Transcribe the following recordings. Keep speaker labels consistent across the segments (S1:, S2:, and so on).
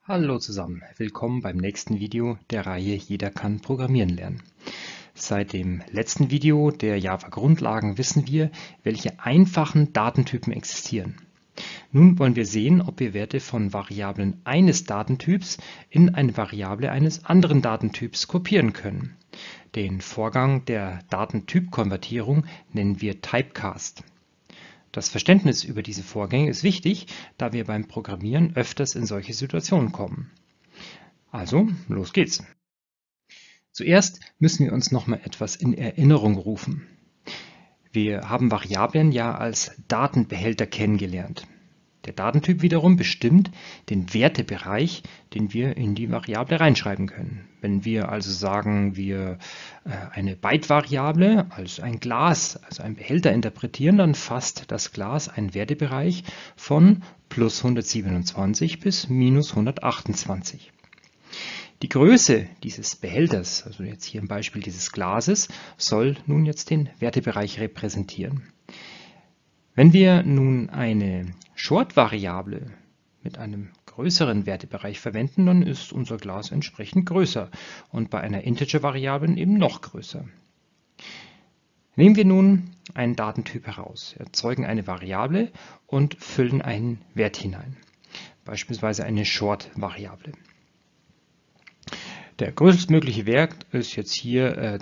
S1: Hallo zusammen, willkommen beim nächsten Video der Reihe Jeder kann programmieren lernen. Seit dem letzten Video der Java Grundlagen wissen wir, welche einfachen Datentypen existieren. Nun wollen wir sehen, ob wir Werte von Variablen eines Datentyps in eine Variable eines anderen Datentyps kopieren können. Den Vorgang der Datentypkonvertierung nennen wir Typecast. Das Verständnis über diese Vorgänge ist wichtig, da wir beim Programmieren öfters in solche Situationen kommen. Also, los geht's. Zuerst müssen wir uns nochmal etwas in Erinnerung rufen. Wir haben Variablen ja als Datenbehälter kennengelernt. Der Datentyp wiederum bestimmt den Wertebereich, den wir in die Variable reinschreiben können. Wenn wir also sagen, wir eine Byte-Variable als ein Glas, also ein Behälter interpretieren, dann fasst das Glas einen Wertebereich von plus 127 bis minus 128. Die Größe dieses Behälters, also jetzt hier im Beispiel dieses Glases, soll nun jetzt den Wertebereich repräsentieren. Wenn wir nun eine Short-Variable mit einem größeren Wertebereich verwenden, dann ist unser Glas entsprechend größer und bei einer Integer-Variable eben noch größer. Nehmen wir nun einen Datentyp heraus, erzeugen eine Variable und füllen einen Wert hinein, beispielsweise eine Short-Variable. Der größtmögliche Wert ist jetzt hier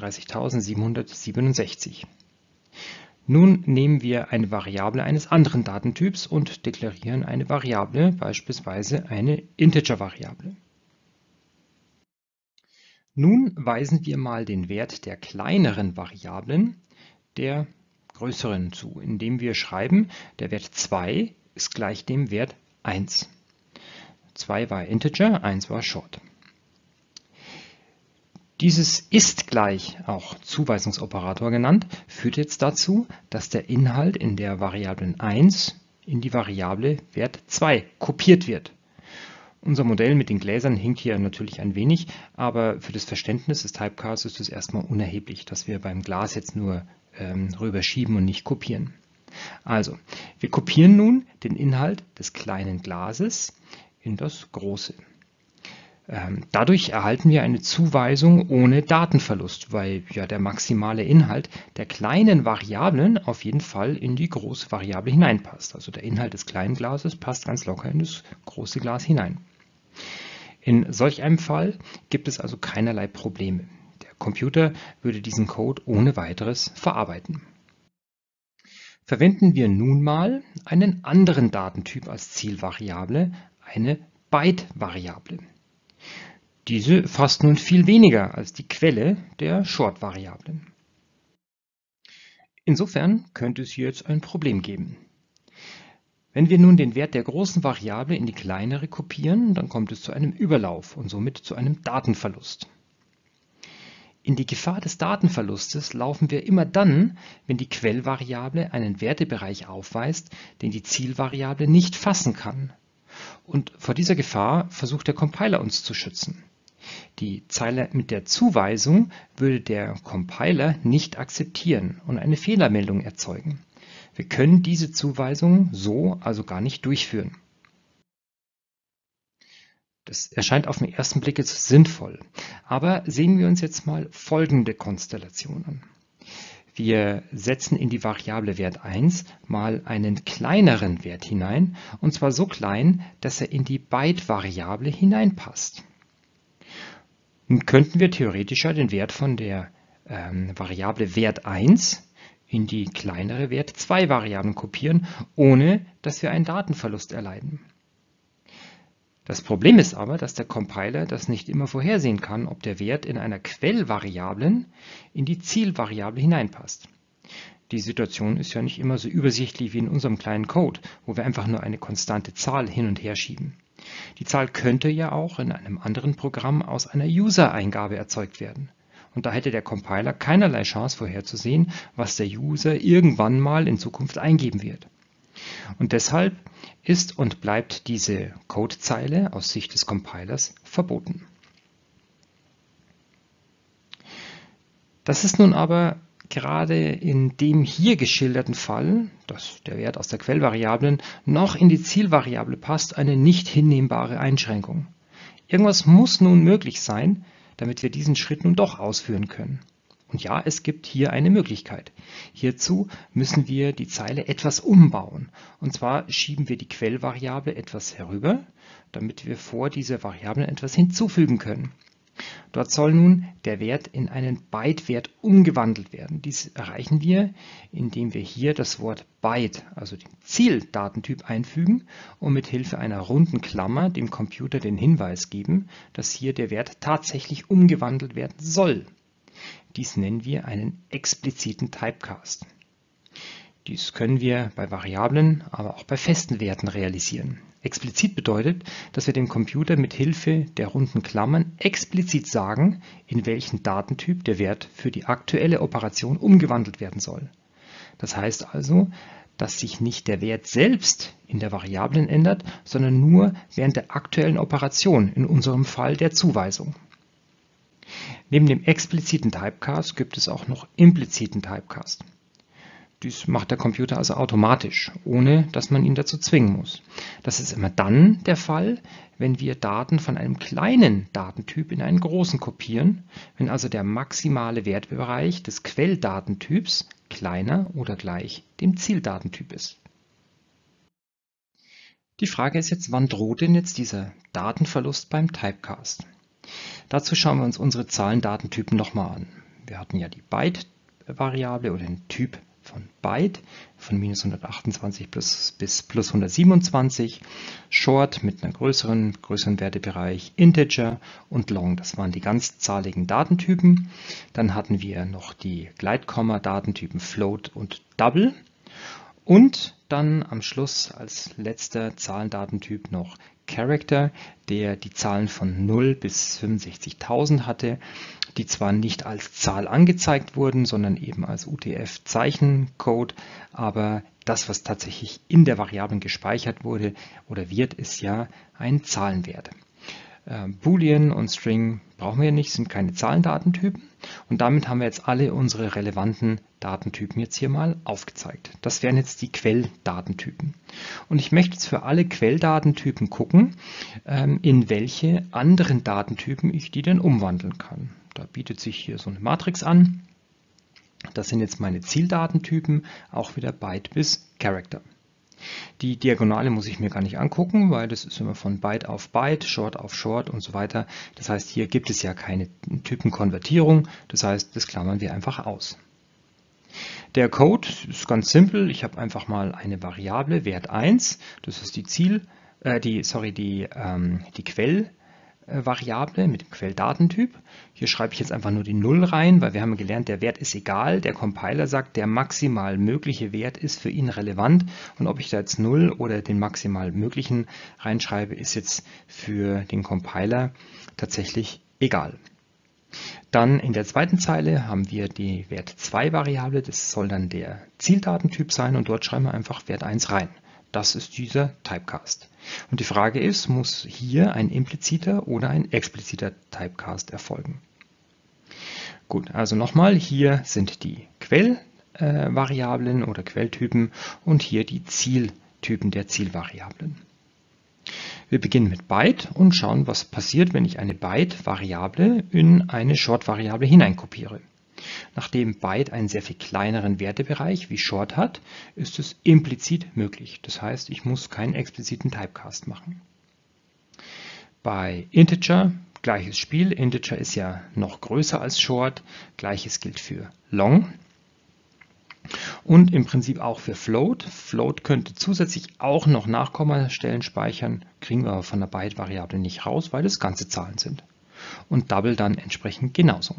S1: 32.767. Nun nehmen wir eine Variable eines anderen Datentyps und deklarieren eine Variable, beispielsweise eine Integer-Variable. Nun weisen wir mal den Wert der kleineren Variablen der größeren zu, indem wir schreiben, der Wert 2 ist gleich dem Wert 1. 2 war Integer, 1 war Short. Dieses ist gleich, auch Zuweisungsoperator genannt, führt jetzt dazu, dass der Inhalt in der Variablen 1 in die Variable Wert 2 kopiert wird. Unser Modell mit den Gläsern hinkt hier natürlich ein wenig, aber für das Verständnis des Typecasts ist es erstmal unerheblich, dass wir beim Glas jetzt nur rüberschieben und nicht kopieren. Also, wir kopieren nun den Inhalt des kleinen Glases in das große. Dadurch erhalten wir eine Zuweisung ohne Datenverlust, weil ja der maximale Inhalt der kleinen Variablen auf jeden Fall in die große Variable hineinpasst. Also der Inhalt des kleinen Glases passt ganz locker in das große Glas hinein. In solch einem Fall gibt es also keinerlei Probleme. Der Computer würde diesen Code ohne weiteres verarbeiten. Verwenden wir nun mal einen anderen Datentyp als Zielvariable, eine Byte-Variable. Diese fasst nun viel weniger als die Quelle der Short-Variablen. Insofern könnte es hier jetzt ein Problem geben. Wenn wir nun den Wert der großen Variable in die kleinere kopieren, dann kommt es zu einem Überlauf und somit zu einem Datenverlust. In die Gefahr des Datenverlustes laufen wir immer dann, wenn die Quellvariable einen Wertebereich aufweist, den die Zielvariable nicht fassen kann. Und vor dieser Gefahr versucht der Compiler uns zu schützen. Die Zeile mit der Zuweisung würde der Compiler nicht akzeptieren und eine Fehlermeldung erzeugen. Wir können diese Zuweisung so also gar nicht durchführen. Das erscheint auf den ersten Blick jetzt sinnvoll, aber sehen wir uns jetzt mal folgende Konstellation an. Wir setzen in die Variable Wert 1 mal einen kleineren Wert hinein, und zwar so klein, dass er in die Byte-Variable hineinpasst. Nun könnten wir theoretisch ja den Wert von der Variable Wert 1 in die kleinere Wert 2 Variablen kopieren, ohne dass wir einen Datenverlust erleiden. Das Problem ist aber, dass der Compiler das nicht immer vorhersehen kann, ob der Wert in einer Quellvariablen in die Zielvariable hineinpasst. Die Situation ist ja nicht immer so übersichtlich wie in unserem kleinen Code, wo wir einfach nur eine konstante Zahl hin und her schieben. Die Zahl könnte ja auch in einem anderen Programm aus einer User-Eingabe erzeugt werden. Und da hätte der Compiler keinerlei Chance vorherzusehen, was der User irgendwann mal in Zukunft eingeben wird. Und deshalb ist und bleibt diese Codezeile aus Sicht des Compilers verboten. Das ist nun aber gerade in dem hier geschilderten Fall, dass der Wert aus der Quellvariablen noch in die Zielvariable passt, eine nicht hinnehmbare Einschränkung. Irgendwas muss nun möglich sein, damit wir diesen Schritt nun doch ausführen können. Und ja, es gibt hier eine Möglichkeit. Hierzu müssen wir die Zeile etwas umbauen. Und zwar schieben wir die Quellvariable etwas herüber, damit wir vor dieser Variable etwas hinzufügen können. Dort soll nun der Wert in einen Byte-Wert umgewandelt werden. Dies erreichen wir, indem wir hier das Wort Byte, also den Zieldatentyp, einfügen und mit Hilfe einer runden Klammer dem Computer den Hinweis geben, dass hier der Wert tatsächlich umgewandelt werden soll. Dies nennen wir einen expliziten Typecast. Dies können wir bei Variablen, aber auch bei festen Werten realisieren. Explizit bedeutet, dass wir dem Computer mit Hilfe der runden Klammern explizit sagen, in welchen Datentyp der Wert für die aktuelle Operation umgewandelt werden soll. Das heißt also, dass sich nicht der Wert selbst in der Variablen ändert, sondern nur während der aktuellen Operation, in unserem Fall der Zuweisung. Neben dem expliziten Typecast gibt es auch noch impliziten Typecast. Dies macht der Computer also automatisch, ohne dass man ihn dazu zwingen muss. Das ist immer dann der Fall, wenn wir Daten von einem kleinen Datentyp in einen großen kopieren, wenn also der maximale Wertbereich des Quelldatentyps kleiner oder gleich dem Zieldatentyp ist. Die Frage ist jetzt, wann droht denn jetzt dieser Datenverlust beim Typecast? Dazu schauen wir uns unsere Zahlendatentypen nochmal an. Wir hatten ja die Byte-Variable oder den Typ von Byte von minus 128 bis plus 127, Short mit einem größeren Wertebereich, Integer und Long. Das waren die ganzzahligen Datentypen. Dann hatten wir noch die Gleitkomma-Datentypen Float und Double. Und dann am Schluss als letzter Zahlendatentyp noch Character, der die Zahlen von 0 bis 65.000 hatte, die zwar nicht als Zahl angezeigt wurden, sondern eben als UTF-Zeichencode, aber das, was tatsächlich in der Variablen gespeichert wurde oder wird, ist ja ein Zahlenwert. Boolean und String brauchen wir nicht, sind keine Zahlendatentypen. Und damit haben wir jetzt alle unsere relevanten Datentypen jetzt hier mal aufgezeigt. Das wären jetzt die Quelldatentypen. Und ich möchte jetzt für alle Quelldatentypen gucken, in welche anderen Datentypen ich die denn umwandeln kann. Da bietet sich hier so eine Matrix an. Das sind jetzt meine Zieldatentypen, auch wieder Byte bis Character. Die Diagonale muss ich mir gar nicht angucken, weil das ist immer von Byte auf Byte, Short auf Short und so weiter. Das heißt, hier gibt es ja keine Typenkonvertierung. Das heißt, das klammern wir einfach aus. Der Code ist ganz simpel. Ich habe einfach mal eine Variable, Wert 1. Das ist die Quellvariable mit dem Quelldatentyp. Hier schreibe ich jetzt einfach nur die 0 rein, weil wir haben gelernt, der Wert ist egal. Der Compiler sagt, der maximal mögliche Wert ist für ihn relevant. Und ob ich da jetzt 0 oder den maximal möglichen reinschreibe, ist jetzt für den Compiler tatsächlich egal. Dann in der zweiten Zeile haben wir die Wert 2 Variable. Das soll dann der Zieldatentyp sein und dort schreiben wir einfach Wert 1 rein. Das ist dieser Typecast. Und die Frage ist, muss hier ein impliziter oder ein expliziter Typecast erfolgen? Gut, also nochmal, hier sind die Quellvariablen oder Quelltypen und hier die Zieltypen der Zielvariablen. Wir beginnen mit Byte und schauen, was passiert, wenn ich eine Byte-Variable in eine Short-Variable hineinkopiere. Nachdem Byte einen sehr viel kleineren Wertebereich wie Short hat, ist es implizit möglich. Das heißt, ich muss keinen expliziten Typecast machen. Bei Integer gleiches Spiel. Integer ist ja noch größer als Short. Gleiches gilt für Long. Und im Prinzip auch für Float. Float könnte zusätzlich auch noch Nachkommastellen speichern, kriegen wir aber von der Byte-Variable nicht raus, weil es ganze Zahlen sind. Und Double dann entsprechend genauso.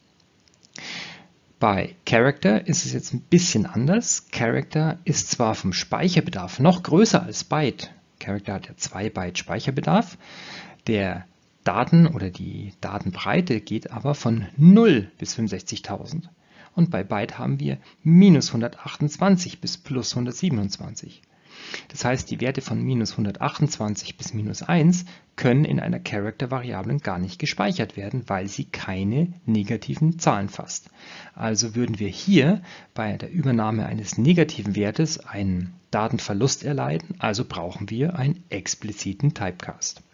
S1: Bei Character ist es jetzt ein bisschen anders. Character ist zwar vom Speicherbedarf noch größer als Byte. Character hat ja 2 Byte Speicherbedarf. Der Daten- oder die Datenbreite geht aber von 0 bis 65.000. Und bei Byte haben wir minus 128 bis plus 127. Das heißt, die Werte von minus 128 bis minus 1 können in einer Character-Variablen gar nicht gespeichert werden, weil sie keine negativen Zahlen fasst. Also würden wir hier bei der Übernahme eines negativen Wertes einen Datenverlust erleiden, also brauchen wir einen expliziten Typecast.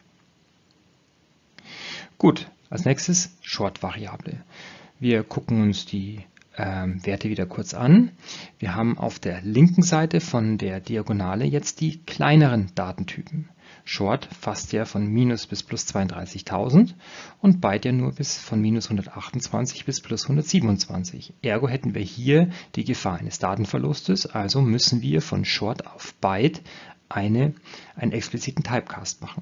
S1: Gut, als nächstes Short-Variable. Wir gucken uns die Werte wieder kurz an. Wir haben auf der linken Seite von der Diagonale jetzt die kleineren Datentypen. Short fasst ja von minus bis plus 32.000 und Byte ja nur bis von minus 128 bis plus 127. Ergo hätten wir hier die Gefahr eines Datenverlustes, also müssen wir von Short auf Byte einen expliziten Typecast machen.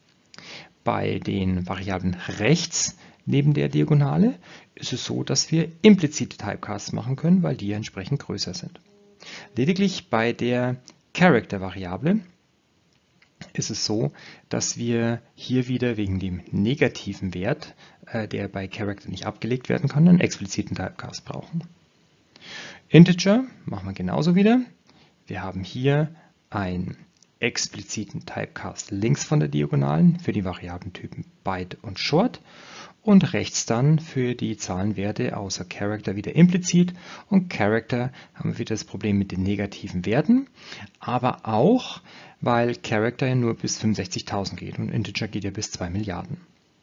S1: Bei den Variablen rechts neben der Diagonale ist es so, dass wir implizite Typecasts machen können, weil die entsprechend größer sind. Lediglich bei der Character-Variable ist es so, dass wir hier wieder wegen dem negativen Wert, der bei Character nicht abgelegt werden kann, einen expliziten Typecast brauchen. Integer machen wir genauso wieder. Wir haben hier einen expliziten Typecast links von der Diagonalen für die Variablentypen Byte und Short und rechts dann für die Zahlenwerte außer Character wieder implizit, und Character haben wir wieder das Problem mit den negativen Werten, aber auch, weil Character ja nur bis 65.000 geht und Integer geht ja bis 2 Milliarden.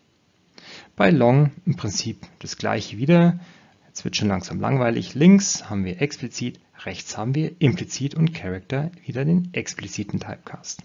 S1: Bei Long im Prinzip das gleiche wieder. Jetzt wird schon langsam langweilig. Links haben wir explizit, rechts haben wir implizit und Character wieder den expliziten Typecast.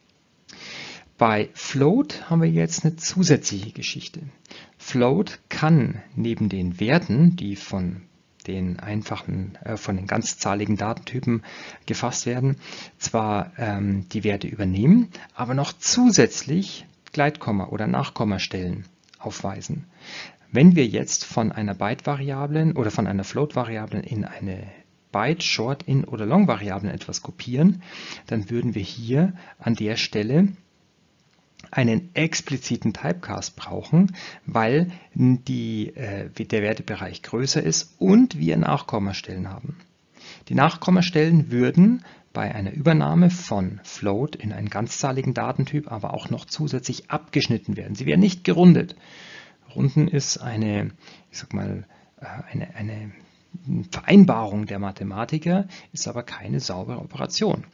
S1: Bei Float haben wir jetzt eine zusätzliche Geschichte. Float kann neben den Werten, die von den ganzzahligen Datentypen gefasst werden, zwar die Werte übernehmen, aber noch zusätzlich Gleitkomma oder Nachkommastellen aufweisen. Wenn wir jetzt von einer Byte-Variablen oder von einer Float-Variablen in eine Byte, Short, In oder Long-Variablen etwas kopieren, dann würden wir hier an der Stelle einen expliziten Typecast brauchen, weil der Wertebereich größer ist und wir Nachkommastellen haben. Die Nachkommastellen würden bei einer Übernahme von Float in einen ganzzahligen Datentyp aber auch noch zusätzlich abgeschnitten werden. Sie werden nicht gerundet. Runden ist eine Vereinbarung der Mathematiker, ist aber keine saubere Operation.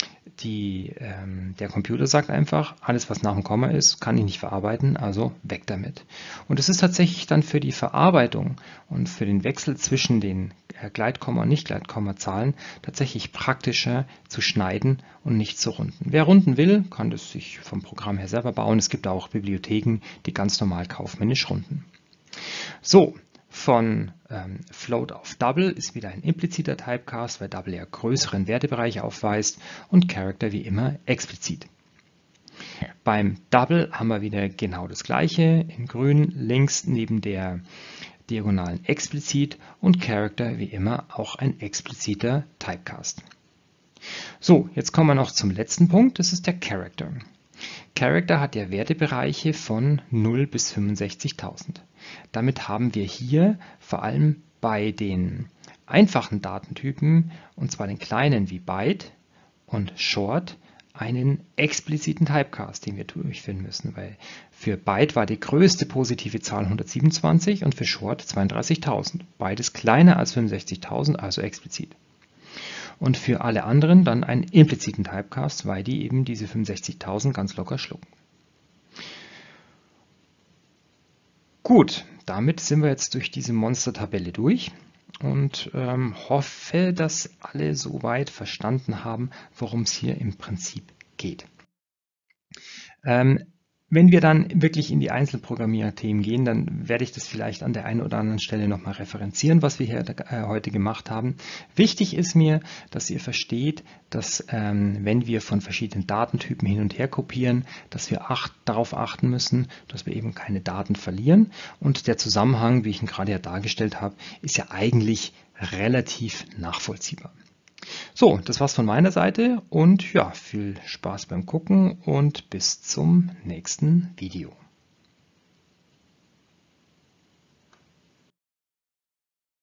S1: Der Computer sagt einfach, alles was nach dem Komma ist, kann ich nicht verarbeiten, also weg damit. Und es ist tatsächlich dann für die Verarbeitung und für den Wechsel zwischen den Gleitkomma- und Nicht-Gleitkomma-Zahlen tatsächlich praktischer zu schneiden und nicht zu runden. Wer runden will, kann das sich vom Programm her selber bauen. Es gibt auch Bibliotheken, die ganz normal kaufmännisch runden. So, von Float auf Double ist wieder ein impliziter Typecast, weil Double ja größeren Wertebereich aufweist, und Character wie immer explizit. Beim Double haben wir wieder genau das gleiche, in grün links neben der Diagonalen explizit und Character wie immer auch ein expliziter Typecast. So, jetzt kommen wir noch zum letzten Punkt, das ist der Character. Character hat ja Wertebereiche von 0 bis 65.000. Damit haben wir hier vor allem bei den einfachen Datentypen, und zwar den kleinen wie Byte und Short, einen expliziten Typecast, den wir durchführen müssen, weil für Byte war die größte positive Zahl 127 und für Short 32.000. Beides kleiner als 65.000, also explizit. Und für alle anderen dann einen impliziten Typecast, weil die eben diese 65.000 ganz locker schlucken. Gut, damit sind wir jetzt durch diese Monstertabelle durch und hoffe, dass alle soweit verstanden haben, worum es hier im Prinzip geht. Wenn wir dann wirklich in die Einzelprogrammierthemen gehen, dann werde ich das vielleicht an der einen oder anderen Stelle nochmal referenzieren, was wir hier heute gemacht haben. Wichtig ist mir, dass ihr versteht, dass wenn wir von verschiedenen Datentypen hin und her kopieren, dass wir darauf achten müssen, dass wir eben keine Daten verlieren. Und der Zusammenhang, wie ich ihn gerade ja dargestellt habe, ist ja eigentlich relativ nachvollziehbar. So, das war's von meiner Seite und ja, viel Spaß beim Gucken und bis zum nächsten Video.